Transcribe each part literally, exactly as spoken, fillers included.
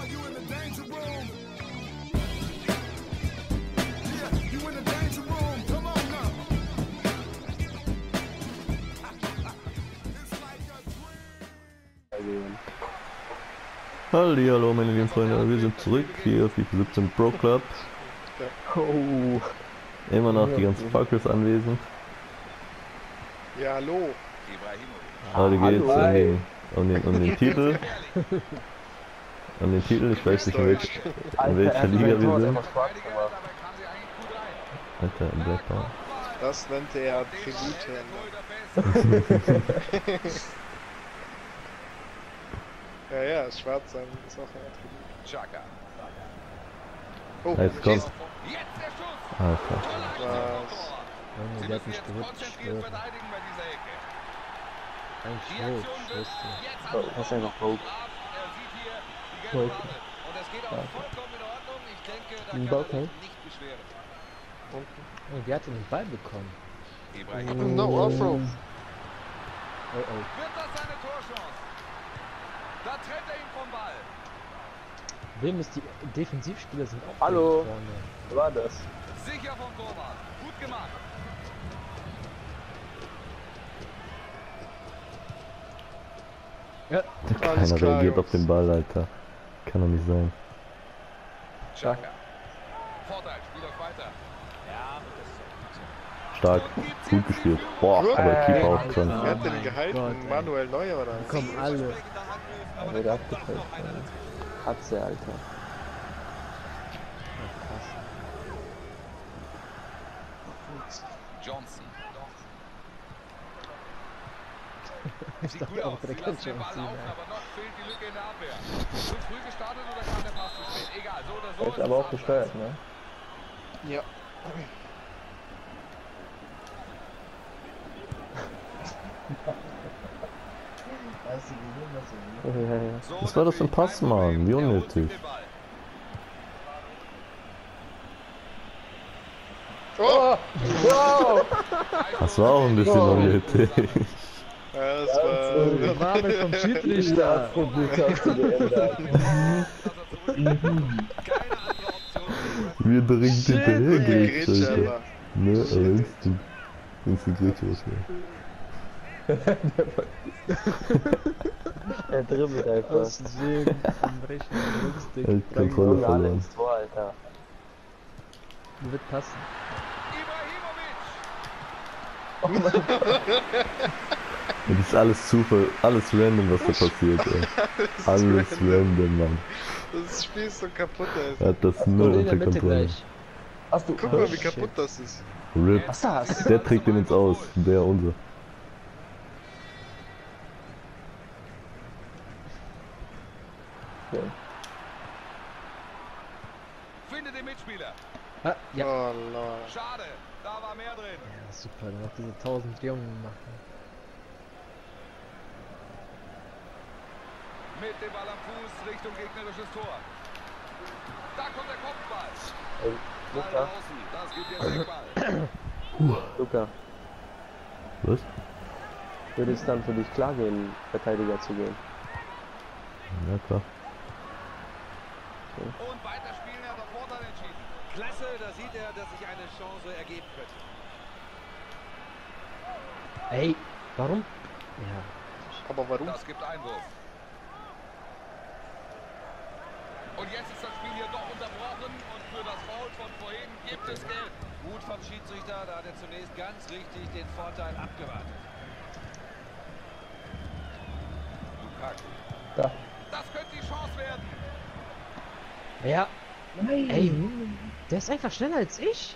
Hallihallo meine lieben Freunde, wir sind zurück hier auf FIFA siebzehn Pro Club. Oh. Immer noch die ganzen Fuckers anwesend. Ja, hallo. Heute geht's um den, um, den, um den Titel. Um den Titel, ich weiß nicht in, welch, in welcher Liga wir sind. Alter, im Blackpool. Das nennt er Tribute. Ja, ja, schwarz sein ist auch ein Attribut. Oh, jetzt kommt. Alter. Was? Junge, der hat mich gerutscht. Eigentlich rot, schwörst du. Oh, das ist einfach rot. Rot. Ein Balken. Oh, der hat den Ball bekommen. No, Offroad. Oh oh. Da trennt er ihn vom Ball. Wem ist die Defensivspieler sind auch Hallo. vorne. Wer war das? Sicher vom Torwart. Gut gemacht. Ja. Keiner klar, reagiert Jungs. auf den Ball, Alter. Kann doch nicht sein. Chaka. Vorteil, spielt euch weiter. Ja, Stark, gut gespielt. Boah, aber Keeper auch dran. Wer hat Oh denn mein gehalten? Gott, ey. Manuel Neuer oder? Die kommen alle. Er wird abgefällt. Katze, Alter. Johnson. Ich dachte auch, der kennt schon Ball ziehen. laufen, aber noch fehlt die Lücke in der Abwehr. Zu früh gestartet oder kam der Pass zu spät? Egal, so oder so. Er ist aber auch gesteuert, ne? Ja. Ja, ja, ja. Was war das für ein Pass, Mann? Wie unnötig. Oh! Das war auch ein bisschen unnötig. Ja, das war... Warme vom Schiedsrichter. Wie direkt hinterher geht, Grätsche, Alter. aber. Ne, aber instant. Instant Grätsche was mehr. Er dribbelt einfach. Aus Versehen am rechten Er Rückstick. hat Kontrolle Junge, alle verloren. ins Tor, Alter. Wird passen. Das ist alles Zufall, alles random, was da passiert, ey. Alles random, Mann. Das Spiel ist so kaputt, ey. Er hat das null Und in unter der Mitte Kontrolle. gleich. Hast du. Guck mal, wie kaputt das ist. RIP. Was das? Der trägt den ins Aus, der unser. Okay. Finde den Mitspieler. Ah, ja. Oh Lord. Schade, da war mehr drin. Ja, super, noch diese tausend Jungen machen. Mit dem Ball am Fuß Richtung gegnerisches Tor. Da kommt der Kopfball. Ey, Ball Luca. draußen, das gibt jetzt Eckball. Luca, Was? würde es dann für dich klar gehen, Verteidiger zu gehen? Ja, klar. Und weiterspielen, er hat auf Vorteil entschieden. Klasse, da sieht er, dass sich eine Chance ergeben könnte. Ey, warum? Ja. Aber warum? Das gibt Einwurf. Und jetzt ist das Spiel hier doch unterbrochen und für das Foul von vorhin gibt es Geld. Gut vom Schiedsrichter, da hat er zunächst ganz richtig den Vorteil abgewartet. Lukaku. Da. Das könnte die Chance werden. Ja. Nein. Ey, der ist einfach schneller als ich.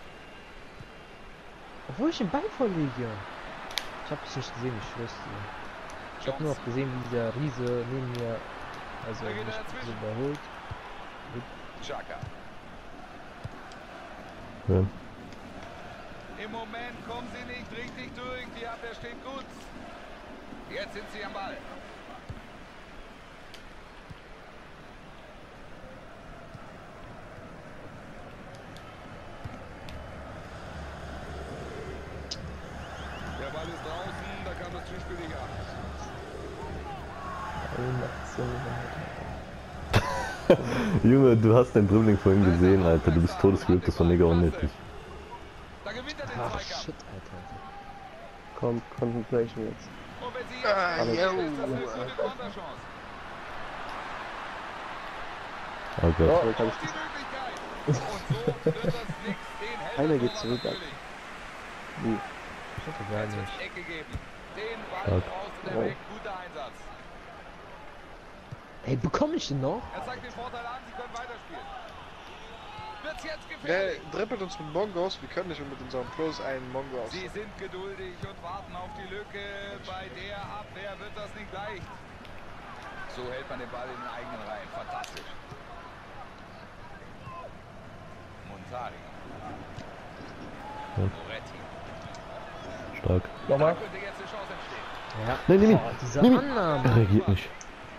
Obwohl ich den Ball vorlege. Ich hab dich nicht gesehen, ich schwör's dir. Ich hab nur noch gesehen, wie dieser Riese neben mir, also Da geht er mich dazwischen. so überholt. Chaka. Ja. Im Moment kommen sie nicht richtig durch. Die Abwehr steht gut. Jetzt sind sie am Ball. Der Ball ist draußen, da kann das Zuspiel nicht an. Eine Aktion. Junge, du hast dein Dribbling vorhin gesehen, Alter. Du bist todesglück, das war mega unnötig. Da gewinnt er den Ach, Zweikampf. shit, Alter. Komm, Concentration jetzt. Und wenn sie Ah, jetzt ja, ist das eine oh, gute Konterchance. Oh Gott. Oh, Auf jetzt hab die ich Möglichkeit. Und so wird das nix. Den hält Keiner er geht Torwart zurück, natürlich. Wie? Shit, gar Jetzt wird nicht. Ecke geben. Den Ball Stark. raus und er Oh. weg. Guter Einsatz. Ey, bekomme ich den noch? Er zeigt den Vorteil an, sie können weiterspielen. Wird's jetzt Der gefährlich? dribbelt uns mit Mongos, wir können nicht mit unserem Plus einen Mongo aus. Sie sind geduldig und warten auf die Lücke. Bei der Abwehr wird das nicht leicht. So hält man den Ball in den eigenen Reihen. Fantastisch. Montari. Ja. Moretti. Stark. Da Nochmal. könnte jetzt eine Chance entstehen. Ja. Nein, nimm ihn. Boah, diese Nimm ihn. Annahme. Er reagiert nicht.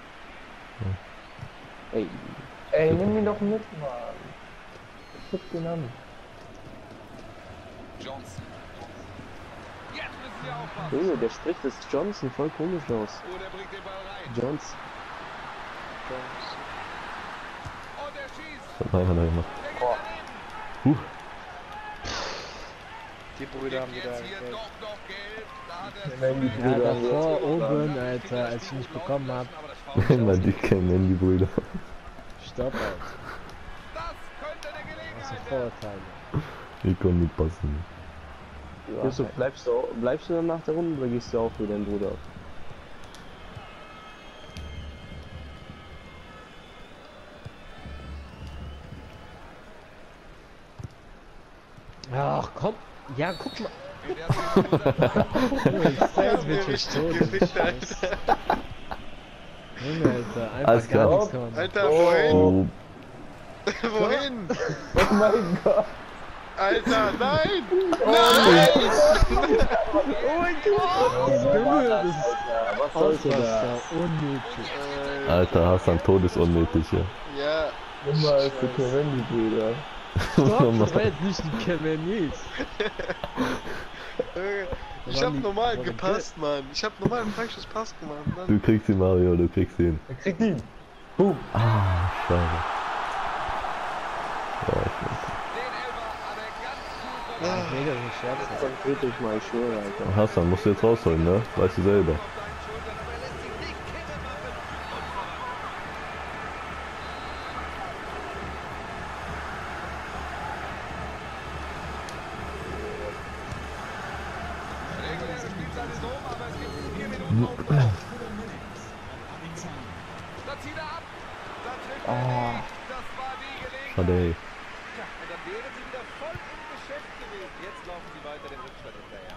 Ey. Ey, nimm ihn doch mit, Mann. Guck den an. Johnson. Jetzt müssen sie aufpassen. Junge, der spricht das Johnson voll komisch aus. Und er bringt den Ball rein. Jones. Und er schießt. Das hat meiner da gemacht. Der geht daneben. Huh. Die Brüder haben Gibt wieder jetzt hier Geld. doch noch Geld. Da hat er es Wenn die zu Ja, Brüder wenig. davor oben, Alter, als ich nicht bekommen hab. Aber das Foul Immer die kennen die Brüder. Stopp, Alter. Das könnte eine Das sind Gelegenheit werden. Vorurteile. Ich kann nicht passen. Yusuf, bleibst du, bleibst du dann nach der Runde oder gehst du auch für deinen Bruder? Ach komm. Ja, guck mal. In der Sekunde. Das ist wirklich tot. Gefickt, Alter. Junge, Alter. Einfach Alles gar klar. nichts kann man. Alter, wohin? Oh, Wohin? Oh mein Gott! Alter, nein! Junge, das ist Was sollte da? Ausraster. Unnötig. Äh, Alter, Hassan, todesunnötig hier. ja. Immer als die Kevendi-Brüder. Stopp, das war jetzt nicht die Cabernet. Äh, Ich Waren hab die- normal waren die gepasst, Mann. Ich hab normal einen falsches Pass gemacht. Mann. Du kriegst ihn, Mario, du kriegst ihn. Er kriegt ihn! Boom! Ah, schade. Ja, ich Den Elfer hat er ganz gut verloren. Ich will das nicht scherzen. Konzentriert mal, ich schwöre, Alter. mein, Hassan, musst du jetzt rausholen, ne? Weißt du selber. Auf seinen Schultern, aber er lässt sich nicht kippen machen. Und voran. Reguläre Spielzeit ist um, aber es gibt vier Minuten Aufbau. Da zieht er ab. Da trifft er nicht. Das war die Gelegenheit. Schade, ey. Tja, und dann wären sie wieder voll im Geschäft gewesen. Jetzt laufen sie weiter den Rückstand hinterher.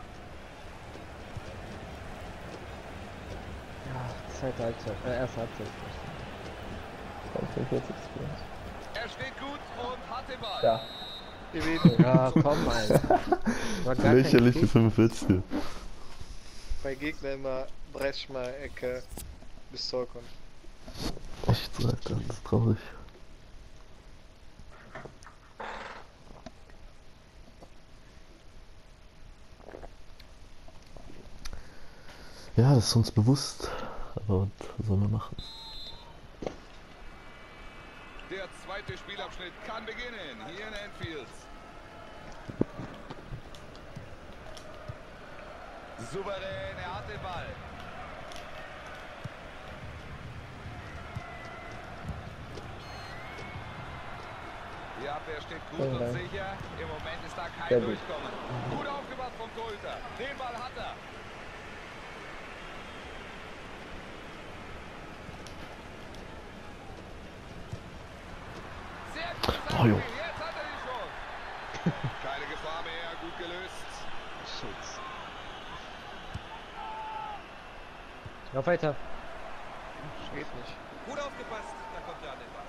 Ja, zweite Halbzeit. Äh, erste Halbzeit. fünfundvierzig. Er steht gut und hat den Ball. Ja. Ja, komm, Alter. War gar kein Lächerliche Kick. fünfundvierzig. Bei Gegner immer Breschmer, Ecke bis Tor kommt. Echt so, Alter, das ist traurig. Ja, das ist uns bewusst. Aber was sollen wir machen? Der zweite Spielabschnitt kann beginnen. Hier in Anfield. Souverän, er hat den Ball. Die Abwehr steht gut Vielen und Dank. sicher. Im Moment ist da kein Sehr gut. Durchkommen. Gut aufgemacht vom Torhüter. Den Ball hat er. Sehr gut. Oh, jo. Jetzt hat er die Chance. Keine Gefahr mehr. Gut gelöst. Shit. Lauf weiter. Geht nicht. Gut aufgepasst. Da kommt er an den Ball.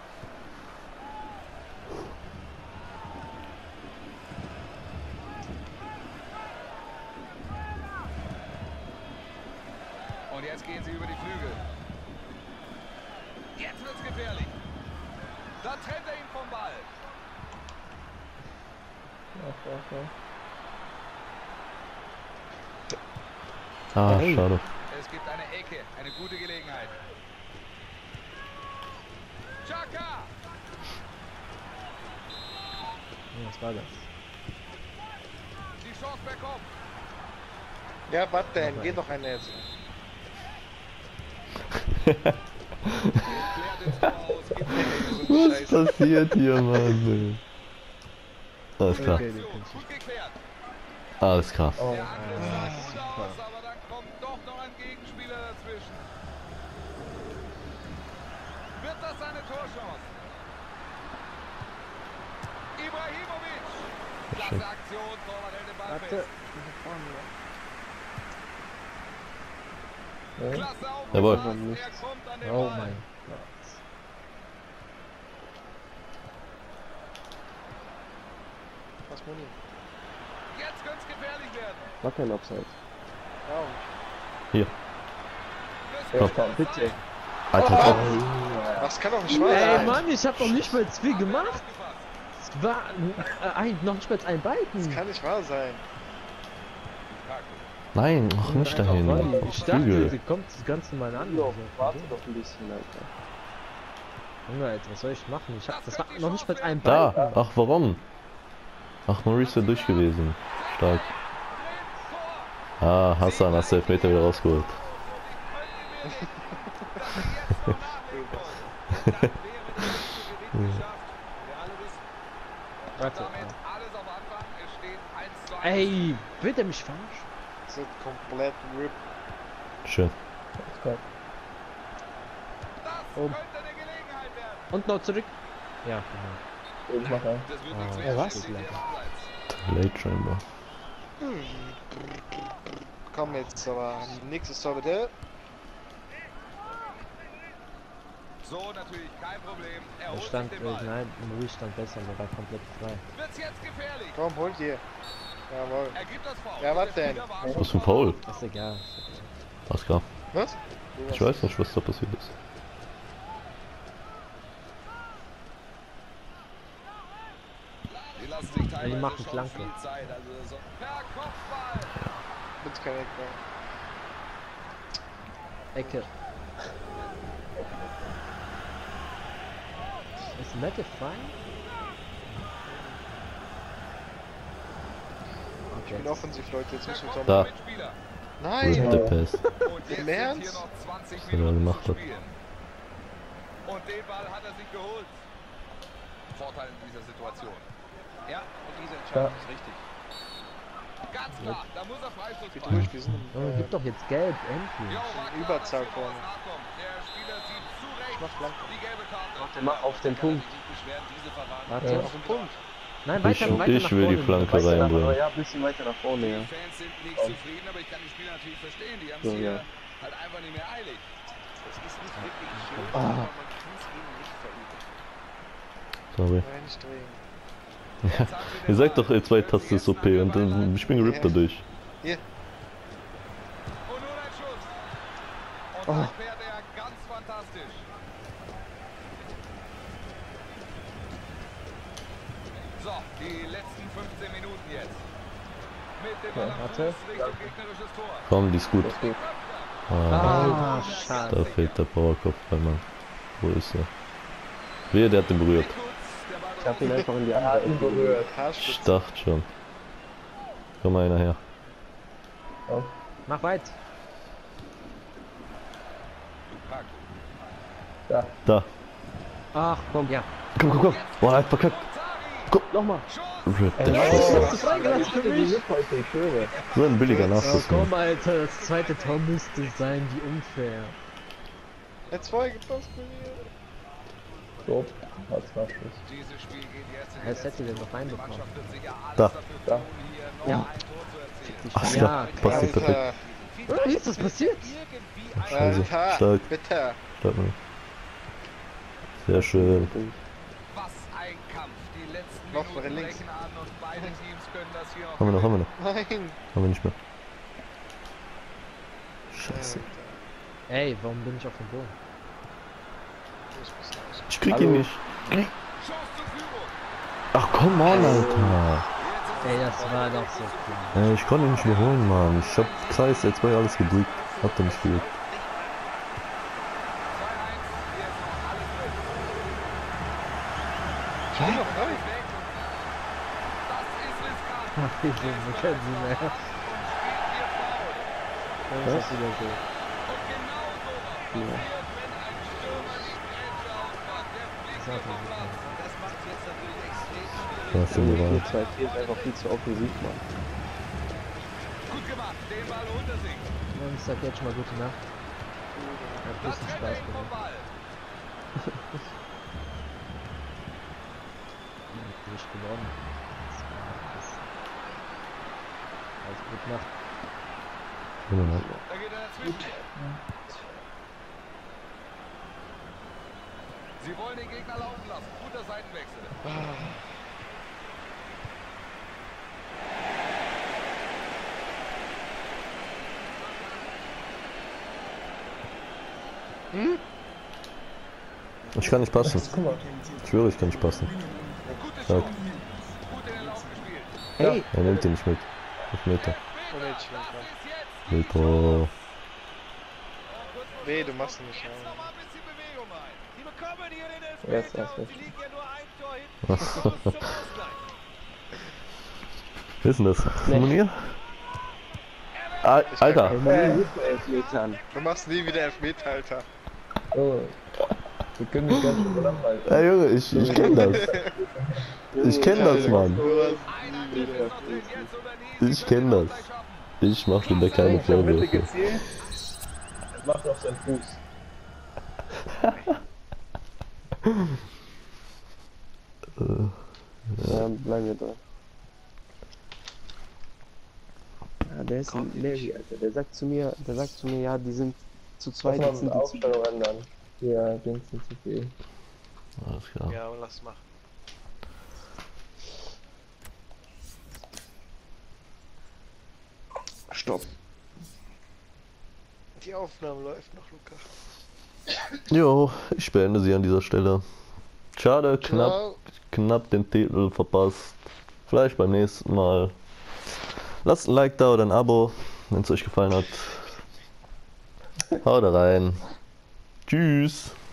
Und jetzt gehen sie über die Flügel. Jetzt wird's gefährlich. Da trennt er ihn vom Ball. Ah, Hey. schade. Es gibt eine Ecke, eine gute Gelegenheit. Xhaka! Ja, was war das? Die Chance bekommen. Ja, warte denn, geh doch eine jetzt. Klärt ins Tor aus. Gibt Was passiert hier, Mann? Alles klar. Okay, den kannst du. Gut geklärt. Alles klar. Oh, Der Angriff sah Ah, gut super. aus, aber dann kommt doch noch ein Gegenspieler dazwischen. Wird das seine Torchance? Ibrahimovic. Klasse Aktion, Torwart hält den Ball Warte. fest. Ja. Klasse Jawohl. aufgepasst, er kommt an den Oh Ball. mein Gott. Was Muni? Jetzt könnte es gefährlich werden. War kein Offside. Ja, Hier. Das Komm. könnte es Bitte. sein. Alter, top. das kann doch nicht wahr Ey sein. Mann, ich hab doch nicht mal viel gemacht. Aufgepasst. Es war äh, ein, noch nicht mal ein Das Balken. kann nicht wahr sein. Nein, ach nicht dahin. Ich dachte, Flügel. sie kommt das Ganze mal an. Jo, warte doch ein bisschen, Alter. Junge, Alter, was soll ich machen? Ich hab, das war noch nicht mal ein Da, Balken. ach warum? Ach, Maurice wäre durch gewesen. Stark. Ah, Hassan, hast du Elfmeter wieder rausgeholt. Warte. Alles auf Anfang. Es steht eins zu eins. Ey, wird er mich verarschen? Das ist komplett RIP. Schön. Okay. Das Oh. könnte eine Gelegenheit werden. Und noch zurück. Ja, genau. Ich mach ein. Das wird Ah, nichts ja, mehr. was? Steht hier abseits. Late scheinbar. Komm jetzt, aber nächstes Tor bitte. So, natürlich kein Problem. Er Er holt stand, sich äh, den Ball. nein, Maurice stand besser, der war komplett frei. Wird's jetzt gefährlich. Komm, hol hier. Jawohl. Er gibt das Foul. Ja, was Der denn? Spieler war Was schon für ein dran. Foul? Ist egal. Alles klar. Was? Ich weiß nicht, was da passiert ist. Die lassen sich teilweise die machen schon Flanke. viel Zeit. Also so per Kopfball. Bitte kein Eckball. Ecke. Ist Mette frei? Ich bin offensiv, Leute. Jetzt müssen wir uns auch Da. mal... Mitspieler. Nein! Der Pass. Und jetzt Im sind Ernst? hier noch zwanzig Was er da Minuten gemacht zu hat. spielen. Und den Ball hat er sich geholt. Vorteil in dieser Situation. Ja, und diese Entscheidung ist richtig. Ganz klar, da muss er Freistoß Geht machen. durch, wir sind Junge, im... gib doch jetzt Gelb, endlich. Jo, war klar, Überzahl dass hier noch vorne. was nachkommt. Der Spieler sieht zu Recht mach Flanke. die gelbe Karte. Mach auf den Punkt. Warte. Ja. Auf den Punkt. Nein, Ich, weiter, weiter ich nach will die vorne. Flanke reinbringen. Ja, ein bisschen weiter nach vorne, ja. Die Fans sind nicht zufrieden, aber ich kann die Spieler natürlich verstehen. Die haben es So, hier ja. halt einfach nicht mehr eilig. Das ist nicht wirklich schön, Ah. aber man kann es ihnen nicht verüben. Sorry. Nein, nicht drehen. Ja, ihr sagt doch, L zwei Taste ist O P und dann ich bin gerippt dadurch. Hier. Und nun ein Schuss. Und Oh. dann fährt er ganz fantastisch. So, die letzten fünfzehn Minuten jetzt. Mit dem Ball am warte. Fuß Richtung gegnerisches Tor. Komm, die ist gut. Das geht. Ah, Ah, da schade. fehlt der Powerkopf bei Mann. Wo ist er? Wer, der hat den berührt. Ich hab ihn einfach in die andere Ecke berührt. Ich Haarspitze. dachte schon. Komm mal einer her. Mach weit. Da. Da. Ach, komm, ja. Komm, komm, komm. Boah, er hat verkackt. Nochmal. Rip, der Ey, Schuss. hast du freigelassen für mich? heute, ich schwöre. So ein billiger Oh, Nachschuss. komm, Mann. Alter, das zweite Tor müsste sein, wie unfair. Jetzt voll gepasst bei mir. So, als Nachschuss. Dieses Spiel geht jetzt in die Als hätte der noch Die reinbekommen. Mannschaft wird sicher alles Da. dafür Da. tun, hier noch Ja. ein Tor zu erzielen. Ach, Ja, ja, passt nicht perfekt. Alter. Oh, wie ist das passiert? Also, Alter. stark. Bitte. Stark, Mann. Sehr schön. Was ein Kampf. Die letzten Noch Minuten links. brechen an und beide Teams können das hier noch Haben wir noch, haben wir noch. Nein. Haben wir nicht mehr. Scheiße. Ey, warum bin ich auf dem Boden? Ich krieg ihn Hallo. nicht. Chance zur Führung. Ach komm on, Alter. Ey, das war doch so klar. Ey, ich konnte ihn nicht mehr holen, Mann. Ich hab Kreis L zwei alles gedrückt. Hab er nicht gejuckt. Ach, die sind nicht kennen sie mehr. Das ist auch wieder so. Ja. Das sind die Wahl. zwei vier ist einfach viel zu offensiv, Mann. Gut gemacht, den Ball unter sich. Ja, ich sag jetzt schon mal gute Nacht. Hat ein bisschen Spaß gemacht. Nicht gewonnen. Also gute Nacht. Gute Nacht. Da geht er dazwischen. Sie wollen den Gegner laufen lassen. Guter Seitenwechsel. Hm? Ich kann nicht passen. Guck mal. Ich schwöre, ich kann nicht passen. Gutes Sag. Schuss. Gut in den Lauf gespielt. Hey! Er nimmt ihn nicht mit. Nicht Meter. Oh, Mädchen, komm. Meter. Nee, du machst ihn nicht. Jetzt Ja. noch mal ein bisschen Bewegung rein. Sie bekommen hier den Yes, Elfmeter yes, und yes. sie liegen ja nur ein Tor hinten zum Ausgleich. Wer ist denn das? Monier? Al Alter! Ey, Mann, hilf mir Elfmetern. Du machst nie wieder Elfmeter, Alter. Oh. Wir können mich ganz schön langhalten. Ey Junge, ich, ich kenn das. Ich kenn das, Mann. Du hast Ein nie Angriff wieder ist noch drin, Elfmeter. jetzt oder nie. Ich Sie kenn müssen den das. Ausgleich schaffen. Ich mach dir da keine Ich hab Mitte Vorwürfe. gezählt. Er macht auf seinen Fuß. Ja, bleiben wir dran. Ja, der ist ein Larry, Alter. Der sagt zu mir, der sagt zu mir, ja, die sind zu zweit, jetzt sind die Aufstellung ändern. Ja, Dings sind zu viel. Alles klar. Ja, aber lass machen. Stopp. Die Aufnahme läuft noch, Luca. Jo, ich beende sie an dieser Stelle. Schade, knapp, Ciao. knapp den Titel verpasst. Vielleicht beim nächsten Mal. Lasst ein Like da oder ein Abo, wenn es euch gefallen hat. Haut rein. Tschüss.